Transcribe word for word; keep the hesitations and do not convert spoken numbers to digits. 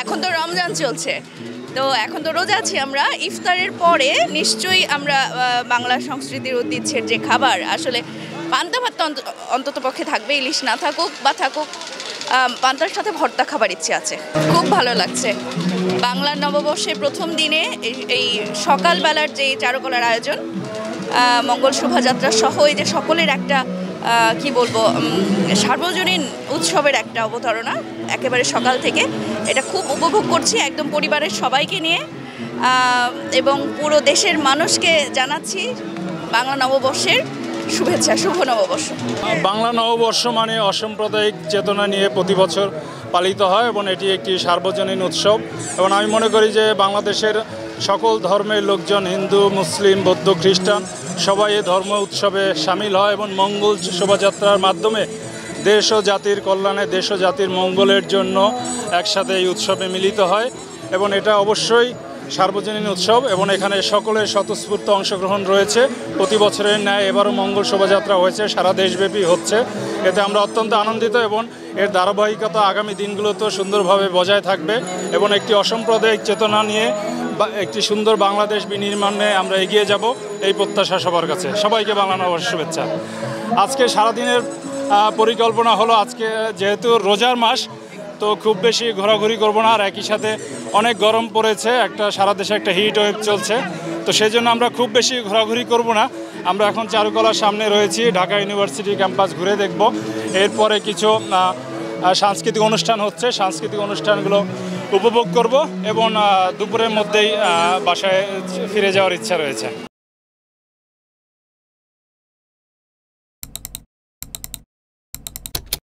এখন তো রমজান চলছে, তো এখন তো রোজা আছি আমরা। ইফতারের পরে নিশ্চয়ই আমরা বাংলা সংস্কৃতির ঐতিহ্যের যে খাবার, আসলে পান্তা ভাত অন্তত পক্ষে থাকবে, ইলিশ না থাকুক বা থাকুক, পান্তার সাথে ভর্তা খাবার ইচ্ছে আছে। খুব ভালো লাগছে। বাংলা নববর্ষের প্রথম দিনে এই সকালবেলার যে চারুকলার আয়োজন, মঙ্গল শোভাযাত্রা সহ এই যে সকলের একটা কি বলবো সার্বজনীন উৎসবের একটা অবতারণা একেবারে সকাল থেকে, এটা খুব উপভোগ করছি একদম পরিবারের সবাইকে নিয়ে, এবং পুরো দেশের মানুষকে জানাচ্ছি বাংলা নববর্ষের শুভেচ্ছা, শুভ নববর্ষ। বাংলা নববর্ষ মানে অসাম্প্রদায়িক চেতনা নিয়ে প্রতি বছর পালিত হয় এবং এটি একটি সার্বজনীন উৎসব, এবং আমি মনে করি যে বাংলাদেশের সকল ধর্মের লোকজন, হিন্দু, মুসলিম, বৌদ্ধ, খ্রিস্টান, সবাই এই ধর্ম উৎসবে সামিল হয় এবং মঙ্গল শোভাযাত্রার মাধ্যমে দেশ ও জাতির কল্যাণে, দেশ ও জাতির মঙ্গলের জন্য একসাথে এই উৎসবে মিলিত হয়। এবং এটা অবশ্যই সার্বজনীন উৎসব এবং এখানে সকলের স্বতঃস্ফূর্ত অংশগ্রহণ রয়েছে। প্রতি বছরের ন্যায় এবারও মঙ্গল শোভাযাত্রা হয়েছে, সারা দেশব্যাপী হচ্ছে। এতে আমরা অত্যন্ত আনন্দিত এবং এর ধারাবাহিকতা আগামী দিনগুলোতেও সুন্দরভাবে বজায় থাকবে এবং একটি অসাম্প্রদায়িক চেতনা নিয়ে একটি সুন্দর বাংলাদেশ বিনির্মাণে আমরা এগিয়ে যাব, এই প্রত্যাশা সবার কাছে। সবাইকে বাংলা নববর্ষ শুভেচ্ছা। আজকে সারাদিনের পরিকল্পনা হলো, আজকে যেহেতু রোজার মাস, তো খুব বেশি ঘোরাঘুরি করবো না, আর একই সাথে অনেক গরম পড়েছে, একটা সারা দেশে একটা হিট ওয়েভ চলছে, তো সেই জন্য আমরা খুব বেশি ঘোরাঘুরি করব না। আমরা এখন চারুকলার সামনে রয়েছি, ঢাকা ইউনিভার্সিটি ক্যাম্পাস ঘুরে দেখব। এরপরে কিছু সাংস্কৃতিক অনুষ্ঠান হচ্ছে, সাংস্কৃতিক অনুষ্ঠানগুলো উপভোগ করব এবং দুপুরের মধ্যেই বাসায় ফিরে যাওয়ার ইচ্ছা রয়েছে।